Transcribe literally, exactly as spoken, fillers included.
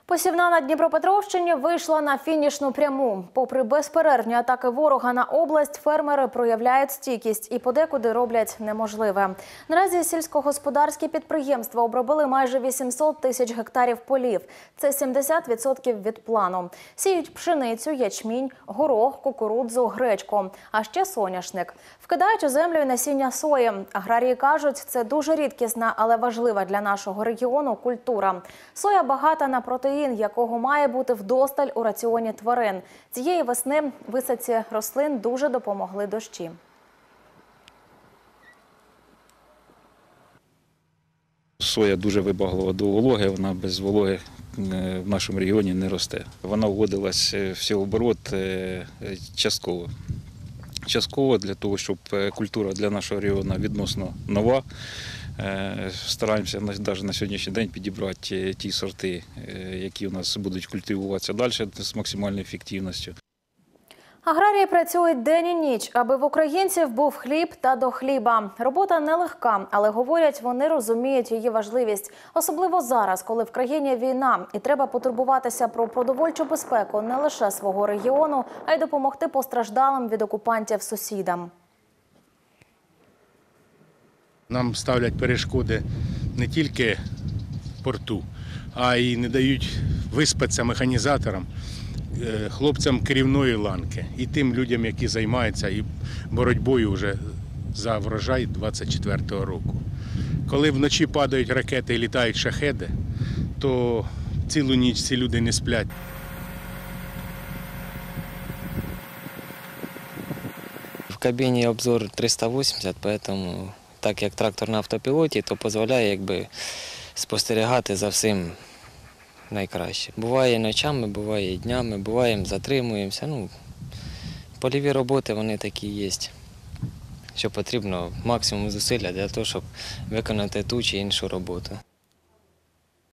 Посівна на Дніпропетровщині вийшла на фінішну пряму. Попри безперервні атаки ворога на область, фермери проявляють стійкість і подекуди роблять неможливе. Наразі сільськогосподарські підприємства обробили майже вісімсот тисяч гектарів полів. Це сімдесят відсотків від плану. Сіють пшеницю, ячмінь, горох, кукурудзу, гречку, а ще соняшник. Вкидають у землю і насіння сої. Аграрії кажуть, це дуже рідкісна, але важлива для нашого регіону культура. Соя багата на протеїн, якого має бути вдосталь у раціоні тварин. Цієї весни висадці рослин дуже допомогли дощі. Соя дуже вибаглива до вологи, вона без вологи в нашому регіоні не росте. Вона вводилась в сівооборот частково. Частково для того, щоб культура для нашого регіону відносно нова. Стараємося навіть на сьогоднішній день підібрати ті сорти, які у нас будуть культивуватися далі з максимальною ефективністю. Аграрії працюють день і ніч, аби в українців був хліб та до хліба. Робота нелегка, але, говорять, вони розуміють її важливість. Особливо зараз, коли в країні війна і треба потурбуватися про продовольчу безпеку не лише свого регіону, а й допомогти постраждалим від окупантів сусідам. Нам ставлять перешкоди не тільки в порту, а й не дають виспатися механізаторам, хлопцям керівної ланки і тим людям, які займаються і боротьбою вже за врожай двадцять четвертого року. Коли вночі падають ракети і літають шахеди, то цілу ніч ці люди не сплять. В кабіні обзор триста вісімдесят, тому так як трактор на автопілоті, то дозволяє якби спостерігати за всім найкраще. Буває ночами, буває і днями, буває затримуємося. Ну, польові роботи вони такі є, що потрібно максимум зусилля для того, щоб виконати ту чи іншу роботу.